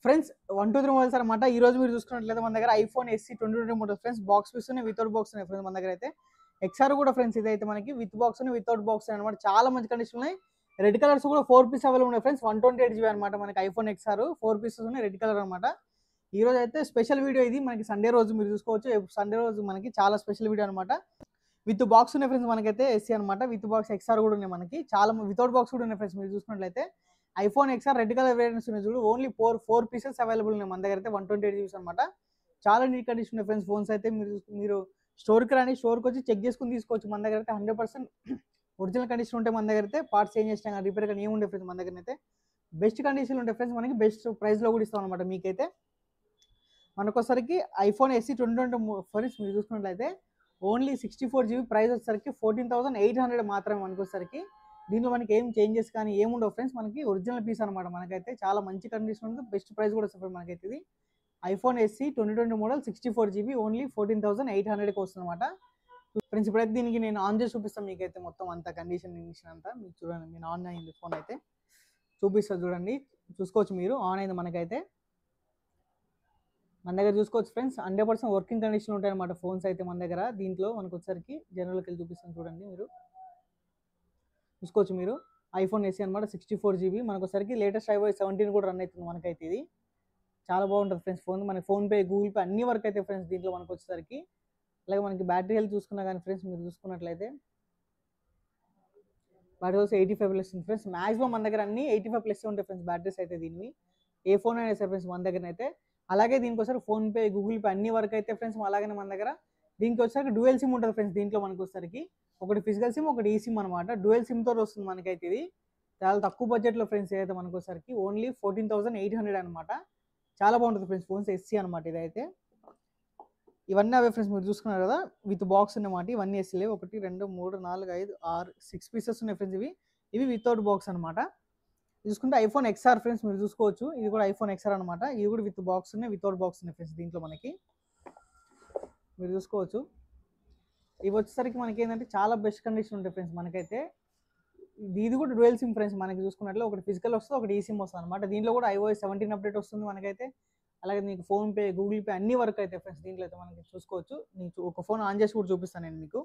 Friends 123 mobiles అనమాట. ఈ రోజు మీరు చూసుకున్నట్లయితే మన దగ్గర iPhone SE 2020 model friends box piece ఉన్నాయి, వితౌట్ బాక్స్ ఉన్నాయి ఫ్రెండ్స్ మన దగ్గర అయితే. ఎక్స్ఆర్ కూడా ఫ్రెండ్స్ ఇదైతే మనకి విత్ బాక్స్ ఉన్నాయి, వితౌట్ బాక్స్ అనమాట. చాలా మంచి కండిషన్ ఉన్నాయి. రెడ్ కలర్స్ కూడా 4 పీస్ అవైలబుల్ ఉన్నాయి ఫ్రెండ్స్. 128 GB అనమాట మనకి ఐఫోన్ ఎక్స్ఆర్ 4 పీసెస్ ఉన్నాయి, రెడ్ కలర్ అనమాట. ఈ రోజు అయితే స్పెషల్ వీడియో ఇది మనకి సండే రోజు మీరు చూసుకోవచ్చు. సండే రోజు మనకి చాలా స్పెషల్ వీడియో అనమాట. విత్ బాక్స్ ఉన్నాయి ఫ్రెండ్స్ మనకైతే ఎస్సీ అనమాట. విత్ బాక్స్ ఎక్స్ఆర్ కూడా ఉన్నాయి మనకి. చాలా వితౌట్ బాక్స్ కూడా ఉన్నాయి ఫ్రెండ్స్ మీరు చూసుకున్నట్లయితే. IPhone XR red colour variants ఉన్నాయి చూడు. ఓన్లీ ఫోర్ పీసెస్ అవైలబుల్ ఉన్నాయి మన దగ్గర అయితే. 128 GB అనమాట. చాలా నీట్ కండిషన్ ఉన్నాయి ఫ్రెండ్స్ ఫోన్స్ అయితే. మీరు స్టోర్కి రాని, స్టోర్కి వచ్చి చెక్ చేసుకుని తీసుకోవచ్చు. మన దగ్గర అయితే 100% ఒరిజినల్ కండిషన్ ఉంటే మన దగ్గర అయితే పార్ట్స్ చేంజ్ చేసినా కానీ రిపేర్ కానీ ఏముండే ఫ్రెండ్స్ మన దగ్గర అయితే. బెస్ట్ కండిషన్ ఉంటాయి ఫ్రెండ్స్ మనకి. బెస్ట్ ప్రైస్లో కూడా ఇస్తాం అనమాట మీకైతే. మనకోసరికి ఐఫోన్ ఎస్సీ 2020 ఫ్రెండ్స్ మీరు చూసుకున్నట్లయితే ఓన్లీ 64 GB ప్రైస్ వచ్చేసరికి 14,800 మాత్రమే మనకోసరికి. దీంట్లో మనకి ఏం చేంజెస్ కానీ ఏముండవు ఫ్రెండ్స్. మనకి ఒరిజినల్ పీస్ అనమాట. మనకైతే చాలా మంచి కండిషన్ ఉంది. బెస్ట్ ప్రైస్ కూడా వస్తుంది మనకైతే. ఇది iPhone SE 2020 model 64 GB only 14,800కి వస్తుంది అనమాట ఫ్రెండ్స్. ఇప్పుడైతే దీనికి నేను ఆన్ చేసి చూపిస్తాను మీకైతే మొత్తం అంతా కండిషన్ అంతా. మీకు చూడండి, నేను ఆన్ అయింది ఫోన్ అయితే చూపిస్తాను చూడండి. చూసుకోవచ్చు మీరు, ఆన్ అయింది మనకైతే. మన దగ్గర చూసుకోవచ్చు ఫ్రెండ్స్ 100% వర్కింగ్ కండిషన్ ఉంటాయి అనమాట ఫోన్స్ అయితే మన దగ్గర. దీంట్లో మనకు వచ్చరికి జనరల్కి వెళ్ళి చూపిస్తాను చూడండి. మీరు చూసుకోవచ్చు మీరు ఐఫోన్ ఎస్సీ అనమాట 64 GB. మనకు వచ్చరికి లేటెస్ట్ iOS 17 కూడా రన్ అవుతుంది మనకైతే. ఇది చాలా బాగుంటుంది ఫ్రెండ్స్ ఫోన్. మనకి ఫోన్పే, గూగుల్ పే అన్ని వర్క్ అయితే ఫ్రెండ్స్ దీంట్లో మనకు వచ్చేసరికి. అలాగే మనకి బ్యాటరీ హెల్త్ చూసుకున్నా కానీ ఫ్రెండ్స్ మీరు చూసుకున్నట్లయితే బ్యాటరీ వచ్చి 85+ ఉంది ఫ్రెండ్స్. మాక్సిమం మన దగ్గర అన్ని 85+ ఉంటాయి ఫ్రెండ్స్ బ్యాటరీస్ అయితే. దీన్ని ఏ ఫోన్ అయినా సరే ఫ్రెండ్స్ మన దగ్గర అయితే. అలాగే దీనికి వచ్చరికి ఫోన్పే, గూగుల్ పే అన్ని వర్క్ అయితే ఫ్రెండ్స్. అలాగే మన దగ్గర దీనికి వచ్చరికి డ్యూయల్ సిమ్ ఉంటుంది ఫ్రెండ్స్. దీంట్లో మనకు వచ్చరికి ఒకటి ఫిజికల్ సిమ్, ఒకటి ఈ సిమ్ అనమాట. డ్యూయల్ సిమ్ తోటి వస్తుంది మనకైతే. ఇది చాలా తక్కువ బడ్జెట్లో ఫ్రెండ్స్ ఏదైతే మనకు వచ్చరికి ఓన్లీ 14,800 అనమాట. చాలా బాగుంటుంది ఫ్రెండ్స్ ఫోన్స్ ఎస్సీ అనమాట ఇదైతే. ఇవన్నీ అవే ఫ్రెండ్స్ మీరు చూసుకున్నారు కదా, విత్ బాక్స్ అన్నమాట. ఇవన్నీ ఎస్సీలే. 1 2 3 4 5 6 6 పీసెస్ ఉన్నాయి ఫ్రెండ్స్. ఇవి వితౌట్ బాక్స్ అనమాట. చూసుకుంటే ఐఫోన్ ఎక్స్ఆర్ ఫ్రెండ్స్ మీరు చూసుకోవచ్చు. ఇది కూడా ఐఫోన్ ఎక్స్ఆర్ అనమాట. ఇది కూడా విత్ బాక్స్ ఉన్నాయి, వితౌట్ బాక్స్ ఉన్నాయి ఫ్రెండ్స్ దీంట్లో మనకి. మీరు చూసుకోవచ్చు. ఇవి వచ్చేసరికి మనకి ఏంటంటే చాలా బెస్ట్ కండిషన్ ఉంటాయి ఫ్రెండ్స్ మనకైతే. ఇది కూడా డ్యూయల్ సిమ్ ఫ్రెండ్స్ మనకి చూసుకున్నట్లు. ఒకటి ఫిజికల్ వస్తుంది, ఒకటి ఈ సిమ్ వస్తుంది అనమాట. దీంట్లో కూడా iOS 17 అప్డేట్ వస్తుంది మనకైతే. అలాగే మీకు ఫోన్పే, గూగుల్ పే అన్ని వర్క్ అయితే ఫ్రెండ్స్ దీంట్లో అయితే మనకి చూసుకోవచ్చు. మీకు ఒక ఫోన్ ఆన్ చేసి కూడా చూపిస్తాను నేను మీకు.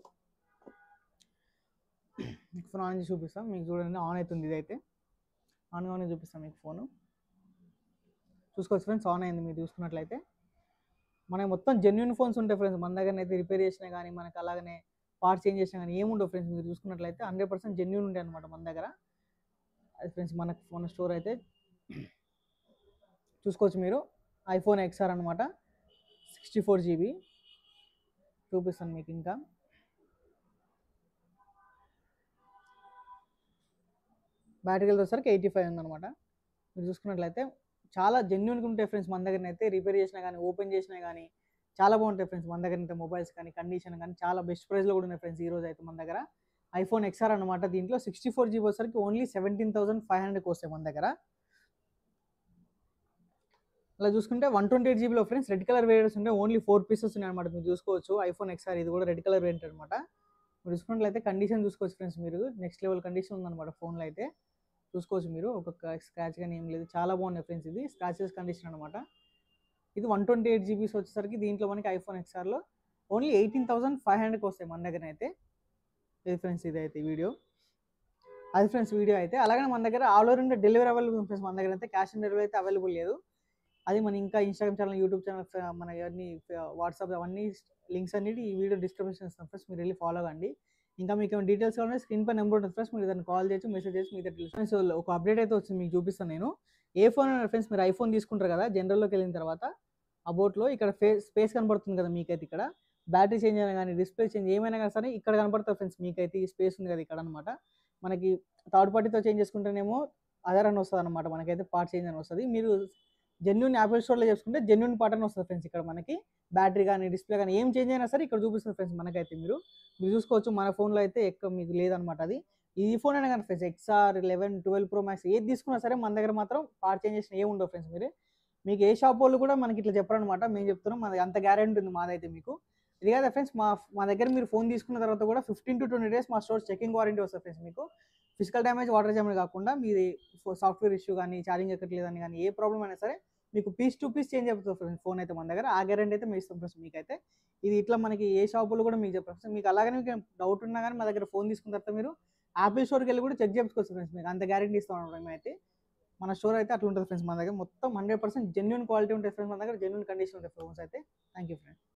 ఫోన్ ఆన్ చేసి చూపిస్తాను మీకు చూడండి. ఆన్ అవుతుంది ఇదైతే. ఆన్గానే చూపిస్తాను మీకు ఫోను. చూసుకోవచ్చు ఫ్రెండ్స్, ఆన్ అయింది మీరు చూసుకున్నట్లయితే. మనకి మొత్తం జెన్యున్ ఫోన్స్ ఉంటాయి ఫ్రెండ్స్ మన దగ్గర అయితే. రిపేర్ చేసినా కానీ మనకి అలాగనే పార్ట్స్ చేంజ్ చేసినా కానీ ఏముండవు ఫ్రెండ్స్. మీరు చూసుకున్నట్లయితే 100% జెన్యున్ ఉంటాయి అనమాట మన దగ్గర. అది ఫ్రెండ్స్ మనకు ఫోన్ స్టోర్ అయితే చూసుకోవచ్చు మీరు. ఐఫోన్ ఎక్స్ఆర్ అనమాట 64 GB. చూపిస్తాను మీకు ఇంకా. బ్యాటరీ హెల్త్ వచ్చేసరికి 85 ఉందన్నమాట. మీరు చూసుకున్నట్లయితే చాలా జెన్యున్గా ఉంటాయి ఫ్రెండ్స్ మన దగ్గర అయితే. రిపేర్ చేసినా కానీ, ఓపెన్ చేసినా కానీ చాలా బాగుంటాయి ఫ్రెండ్స్ మన దగ్గర అయితే. మొబైల్స్ కానీ, కండిషన్ కానీ చాలా బెస్ట్ ప్రైస్లో కూడా ఉన్నాయి ఫ్రెండ్స్ ఈ రోజు అయితే మన దగ్గర. ఐఫోన్ ఎక్స్ఆర్ అనమాట. దీంట్లో 64 GB వచ్చేసరికి ఓన్లీ 17,500కి వస్తాయి మన దగ్గర. అలా చూసుకుంటే 128 GBలో ఫ్రెండ్స్ రెడ్ కలర్ వేరియంట్స్ ఉంటాయి. ఓన్లీ 4 పీసెస్ ఉన్నాయి అనమాట. మీరు చూసుకోవచ్చు ఐఫోన్ ఎక్స్ఆర్. ఇది కూడా రెడ్ కలర్ వేరియంట్ అనమాట. మీరు చూసుకున్నట్లయితే కండిషన్ చూసుకోవచ్చు ఫ్రెండ్స్. మీరు నెక్స్ట్ లెవెల్ కండిషన్ ఉందన్నమాట ఫోన్లో అయితే. చూసుకోవచ్చు మీరు. ఒక స్క్రాచ్ కానీ ఏం లేదు. చాలా బాగున్నాయి ఫ్రెండ్స్. ఇది స్క్రాచెస్ కండిషన్ అనమాట. ఇది 128 GB వచ్చేసరికి దీంట్లో మనకి ఐఫోన్ ఎక్స్ఆర్లో ఓన్లీ 18,500కి వస్తాయి మన దగ్గర అయితే. ఇది ఫ్రెండ్స్ ఇదైతే వీడియో. అది ఫ్రెండ్స్ వీడియో అయితే. అలాగే మన దగ్గర all over India delivery available friends మన దగ్గర అయితే. క్యాష్ ఆన్ డెలివరీ అయితే అవైలబుల్ లేదు. అది మన ఇంకా ఇన్స్టాగ్రామ్ ఛానల్, యూట్యూబ్ ఛానల్, మన అన్ని వాట్సాప్ అవన్నీ లింక్స్ అన్నిటి ఈ వీడియో డిస్క్రిప్షన్ ఇస్తాం ఫ్రెండ్స్. మీరు వెళ్ళి ఫాలో కండి. ఇంకా మీకు ఏమైనా డీటెయిల్స్ కావాలంటే స్క్రీన్ పై నెంబర్ ఉంటుంది ఫ్రెండ్స్. మీరు దాన్ని కాల్ చేయొచ్చు, మెసేజ్ చేయొచ్చు. మీకు ఫ్రెండ్స్ ఒక అప్డేట్ అయితే వచ్చింది మీకు చూపిస్తాను నేను. ఏ ఫోన్ ఫ్రెండ్స్ మీరు ఐఫోన్ తీసుకుంటారు కదా, జనరల్లోకి వెళ్ళిన తర్వాత అబౌట్లో ఇక్కడ స్పేస్ కనబడుతుంది కదా మీకైతే. ఇక్కడ బ్యాటరీ చేంజ్ అయినా కానీ, డిస్ప్లే చేంజ్ ఏమైనా కానీ సరే ఇక్కడ కనబడుతుంది ఫ్రెండ్స్ మీకైతే. ఈ స్పేస్ ఉంది కదా ఇక్కడ అనమాట. మనకి థర్డ్ పార్టీతో చేంజ్ చేసుకుంటేనేమో అదర్ అని వస్తుంది అనమాట. మనకైతే పార్ట్ చేంజ్ అని వస్తుంది. మీరు జెన్యున్ యాపిల్ స్టోర్లో చేసుకుంటే జెన్యున్ పార్ట్ అని వస్తుంది ఫ్రెండ్స్. ఇక్కడ మనకి బ్యాటరీ కానీ, డిస్ప్లే కానీ ఏం చేంజ్ అయినా సరే ఇక్కడ చూపిస్తుంది ఫ్రెండ్స్ మనకైతే. మీరు చూసుకోవచ్చు. మన ఫోన్లో అయితే ఎక్కువ మీకు లేదనమాట అది. ఈ ఫోన్ అయినా కానీ ఫ్రెండ్స్ ఎక్స్ఆర్ 11, 12 Pro Max ఏది తీసుకున్నా సరే మన దగ్గర మాత్రం పార్ట్ చేంజ్ చేసిన ఏమి ఉండవు ఫ్రెండ్స్. మీకు ఏ షాప్ వాళ్ళు కూడా మనకి ఇట్లా చెప్పరనమాట. మేము చెప్తున్నాం, మాది అంత గ్యారెంటీ ఉంది మాదైతే. మీకు ఇది కదా ఫ్రెండ్స్, మా దగ్గర మీరు ఫోన్ తీసుకున్న తర్వాత కూడా 15 to 20 days మా స్టోర్ చెకింగ్ వారంటీ వస్తుంది ఫ్రెండ్స్. మీకు ఫిజికల్ డ్యామేజ్, వాటర్ డ్యామేజ్ కాకుండా మీది సాఫ్ట్వేర్ ఇష్యూ కానీ, ఛార్జింగ్ ఎక్కట్లేదని కానీ ఏ ప్రాబ్లం అయినా సరే మీకు పీస్ టు పీస్ చేంజ్ అవుతుంది ఫ్రెండ్స్ ఫోన్ అయితే మన దగ్గర. ఆ గ్యారెంటీ అయితే మేము ఇస్తాం ఫ్రెండ్స్ మీకైతే. ఇది ఇట్లా మనకి ఏ షాపులో కూడా మీకు చెప్పారు ఫ్రెండ్స్. మీకు అలాగనే మీకు డౌట్ ఉన్నా కానీ మా దగ్గర ఫోన్ తీసుకున్న తర్వాత మీరు యాపిల్ స్టోర్కి వెళ్ళి కూడా చెక్ చేసుకోవచ్చు ఫ్రెండ్స్. మీకు అంత గ్యారెంటీ ఇస్తాం అనమాట మేమైతే. మన స్టోర్ అయితే అట్లా ఉంటుంది ఫ్రెండ్స్ మన దగ్గర. మొత్తం 100% జెన్యూన్ క్వాలిటీ ఉంటుంది ఫ్రెండ్స్ మన దగ్గర. జెన్యూన్ కండిషన్ ఉంటాయి ఫోన్స్ అయితే. Thank you friends.